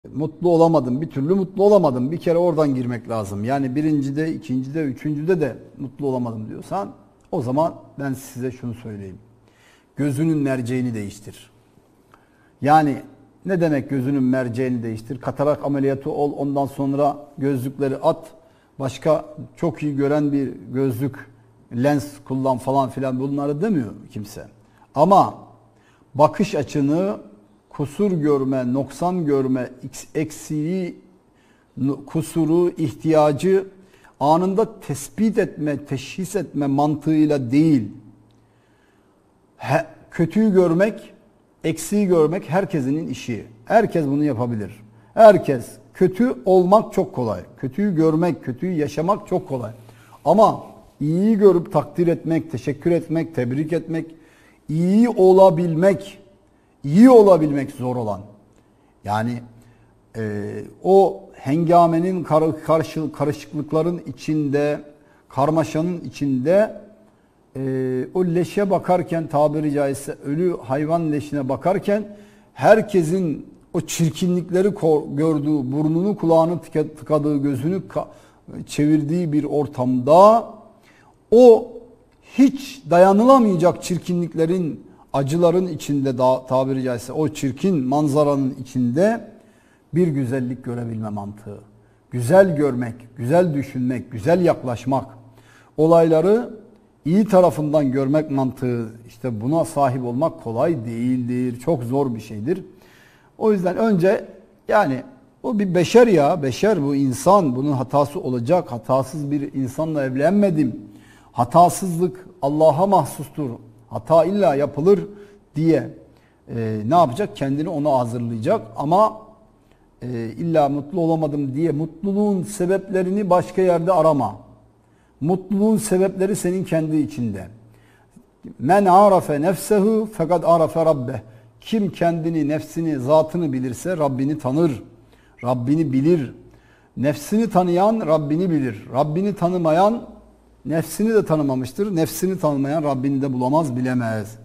Mutlu olamadım, bir türlü mutlu olamadım. Bir kere oradan girmek lazım. Yani birincide, ikincide, üçüncüde de mutlu olamadım diyorsan o zaman ben size şunu söyleyeyim. Gözünün merceğini değiştir. Yani ne demek gözünün merceğini değiştir? Katarak ameliyatı ol, ondan sonra gözlükleri at. Başka çok iyi gören bir gözlük, lens kullan falan filan bunları demiyor kimse. Ama bakış açını kusur görme, noksan görme, eksiği, kusuru, ihtiyacı anında tespit etme, teşhis etme mantığıyla değil. Kötüyü görmek, eksiği görmek herkesin işi. Herkes bunu yapabilir. Herkes. Kötü olmak çok kolay. Kötüyü görmek, kötüyü yaşamak çok kolay. Ama iyiyi görüp takdir etmek, teşekkür etmek, tebrik etmek, iyi olabilmek zor olan. Yani o hengamenin karışıklıkların içinde, karmaşanın içinde o leşe bakarken, tabiri caizse ölü hayvan leşine bakarken herkesin o çirkinlikleri gördüğü, burnunu kulağını tıkadığı, gözünü çevirdiği bir ortamda o hiç dayanılamayacak çirkinliklerin, acıların içinde, tabiri caizse o çirkin manzaranın içinde bir güzellik görebilme mantığı. Güzel görmek, güzel düşünmek, güzel yaklaşmak, olayları iyi tarafından görmek mantığı, işte buna sahip olmak kolay değildir. Çok zor bir şeydir. O yüzden önce yani o bir beşer ya, beşer bu insan, bunun hatası olacak. Hatasız bir insanla evlenmedim. Hatasızlık Allah'a mahsustur. Hata illa yapılır diye ne yapacak? Kendini ona hazırlayacak ama illa mutlu olamadım diye mutluluğun sebeplerini başka yerde arama. Mutluluğun sebepleri senin kendi içinde. Men arafe nefsehu fekad arafe rabbeh. Kim kendini, nefsini, zatını bilirse Rabbini tanır. Rabbini bilir. Nefsini tanıyan Rabbini bilir. Rabbini tanımayan nefsini de tanımamıştır. Nefsini tanımayan Rabbini de bulamaz, bilemez.